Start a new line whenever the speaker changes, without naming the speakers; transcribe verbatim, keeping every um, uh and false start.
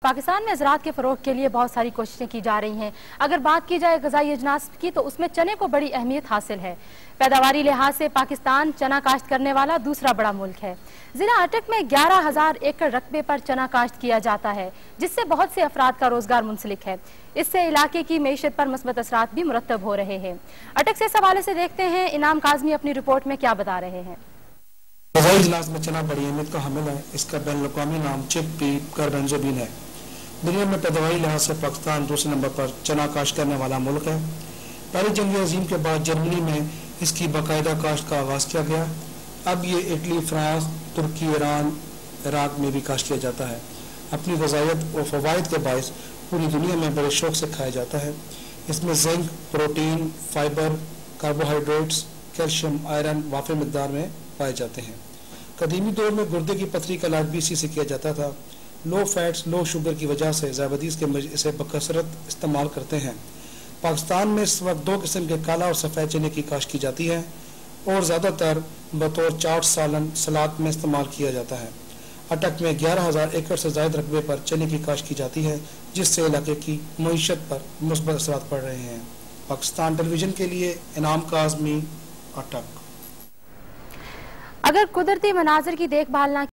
पाकिस्तान में ज़राअत के फ़रोग़ के लिए बहुत सारी कोशिशें की जा रही हैं। अगर बात की जाए ग़ज़ाई अजनास की तो उसमें चने को बड़ी अहमियत हासिल है। पैदावारी लिहाज से पाकिस्तान चना काश्त करने वाला दूसरा बड़ा मुल्क है। ज़िला अटक में ग्यारह हज़ार एकड़ रकबे पर चना काश्त किया जाता है, जिससे बहुत से अफराद का रोज़गार मुंसलिक है। इससे इलाके की मईशत पर मस्बत असरात भी मुरतब हो रहे हैं। अटक से इस हवाले से देखते हैं इनाम काज़मी अपनी रिपोर्ट में क्या बता रहे हैं।
ग़ज़ाई अजनास में चना बड़ी अहमियत का हामिल है। इसका बैनुल-अक़वामी नाम चिकपी कार्बेंज़ोबिन है। दुनिया में पैदावारी लिहाज से पाकिस्तान दूसरे नंबर पर चना काश्त करने वाला मुल्क है। पहली जंग अजीम के बाद जर्मनी में इसकी बाकायदा काश्त का आगाज़ किया गया। अब ये इटली, फ्रांस, तुर्की, ईरान, इराक में भी काश्त किया जाता है। अपनी ग़ज़ाइयत और फ़वाइद के बायस पूरी दुनिया में बड़े शौक़ से खाया जाता है। इसमें zinc, protein, fibre, carbohydrates, calcium, iron वाफ़ी मिक़दार में पाए जाते हैं। कदीमी दौर में गुर्दे की पथरी का इलाज भी इसी से किया जाता था। लो फैट्स, लो शुगर की वजह से ज़ायबीज़ के मरीज़ इसे बकसरत इस्तेमाल करते हैं। पाकिस्तान में इस वक्त दो किस्म के काला और सफ़ेद चने की काश्त की जाती है और ज़्यादातर बतौर चाट, सालन, सलाद में इस्तेमाल किया जाता है। अटक में ग्यारह हज़ार एकड़ से ज़ायद रकबे पर चने की काश्त की जाती है, जिससे इलाके की मईशत पर मुस्बत असरात पड़ रहे हैं। पाकिस्तान टेलीविज़न के लिए इनाम काज़मी, अटक।
अगर कुदरती मनाज़िर की देखभाल ना